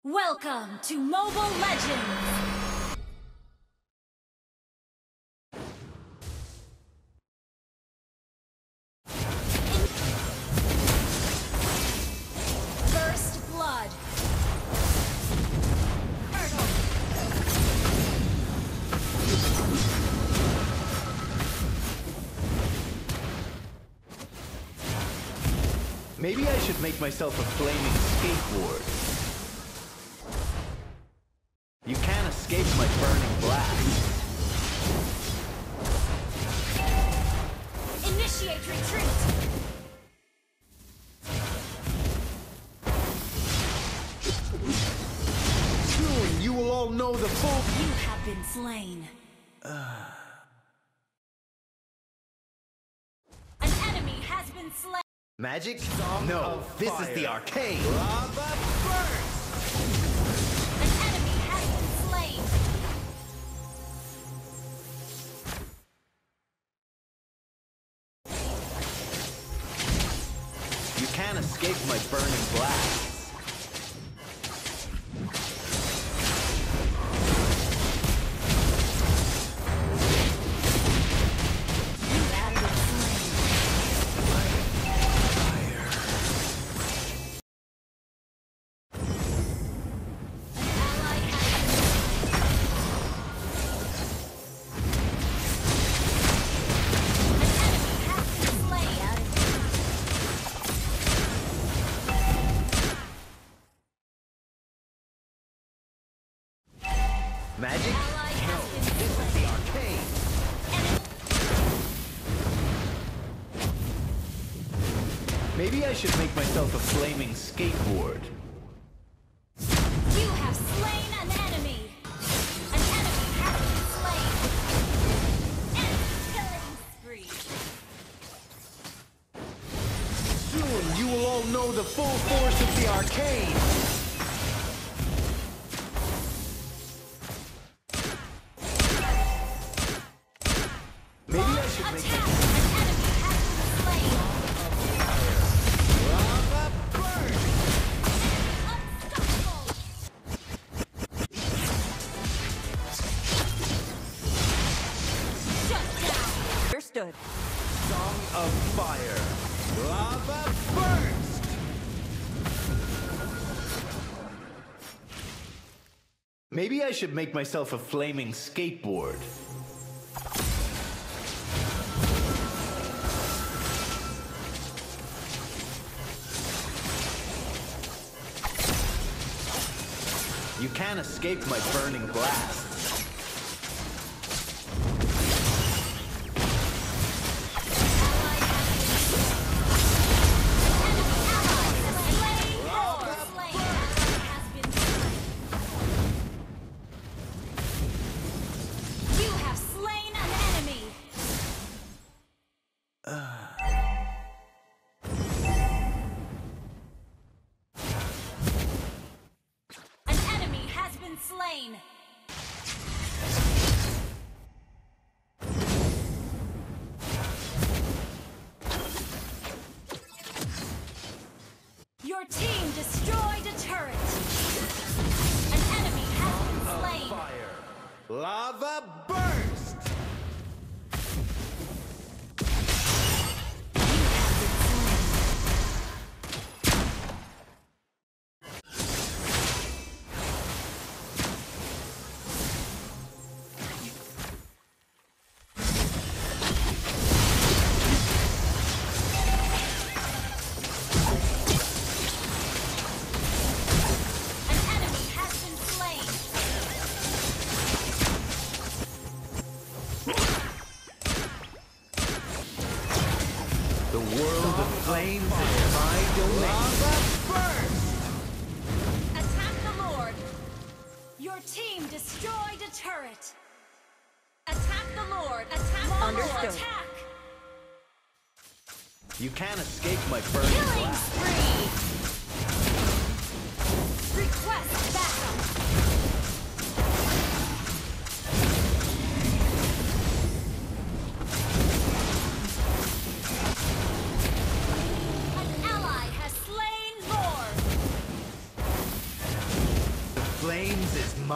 Welcome to Mobile Legends! First Blood. Maybe I should make myself a flaming skateboard. You can't escape my burning blast. Initiate retreat! Soon you will all know the full... You have been slain. An enemy has been slain. Magic? Song No, of this fire. is the arcade. Lava burst! An enemy has been slain. You can't escape my burning blast. You have been slain. An ally has been An enemy has been slain. Magic? Ally has been This is the slain. arcade. Maybe I should make myself a flaming skateboard. You have slain an enemy. An enemy has been slain. Enemy killing spree. Soon you will all know the full force of the arcade. Maybe I should Attack! make An enemy has been slain. Lava burst! Unstoppable. Shut down. Understood. Song of fire. Lava burst! Maybe I should make myself a flaming skateboard. You can't escape my burning blast. You have slain an enemy. An enemy has been slain. Your team destroyed a turret. An enemy has been slain. Fire. Lava burst! An enemy has been slain. The world of flames is my domain. Lava burst! Attack the Lord. Your team destroyed a turret. Attack the Lord. Attack the Understood. Lord. Attack. You can't escape my burning Killing blast. spree. Request backup. An ally has slain Lord.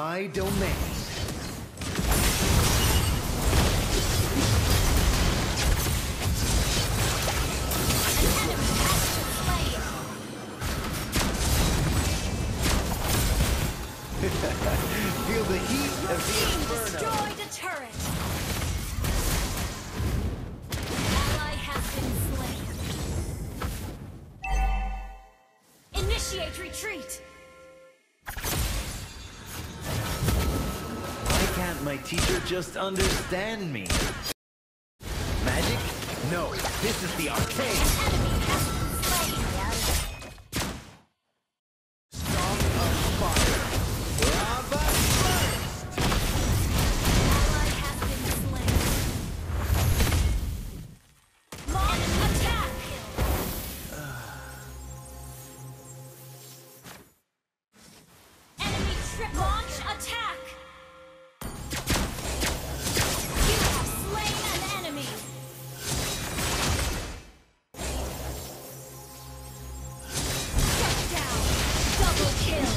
my domain. Feel the heat of the inferno. Destroyed a turret. Ally has been slain. Initiate retreat. Why can't my teacher just understand me? Magic? No, this is the arcane. Enemy has been slain. Song of fire. Lava burst. Ally has been slain. Launch attack. Enemy trip. Launch attack. You have slain an enemy. Shut down. Double kill.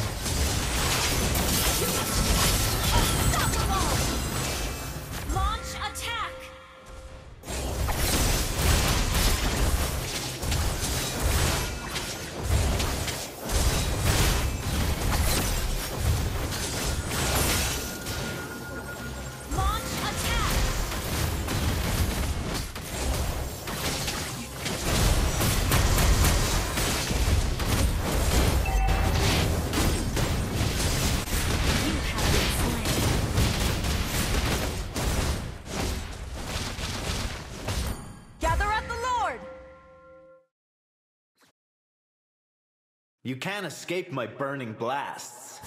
Unstoppable. Launch attack. Launch attack. You have been slain. Gather at the Lord. You can't escape my burning blasts.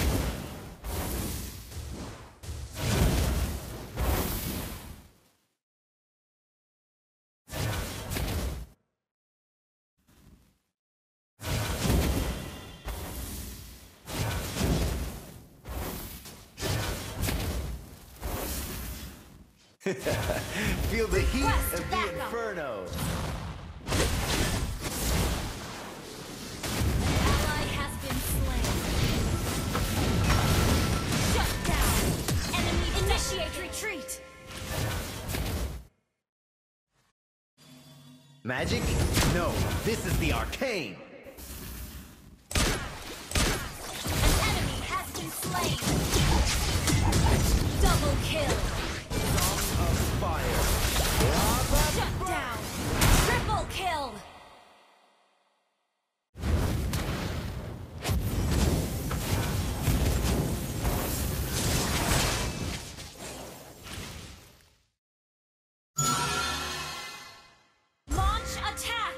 Feel the heat Request of the backup. inferno. Ally has been slain. Shut down. Enemy initiate retreat. Magic? No, this is the arcane. An enemy has been slain. Double kill. Of fire. Lava Shut down. Triple kill. Launch attack.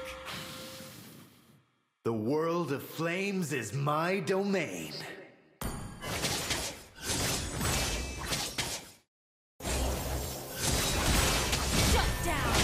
The world of flames is my domain. Shut down.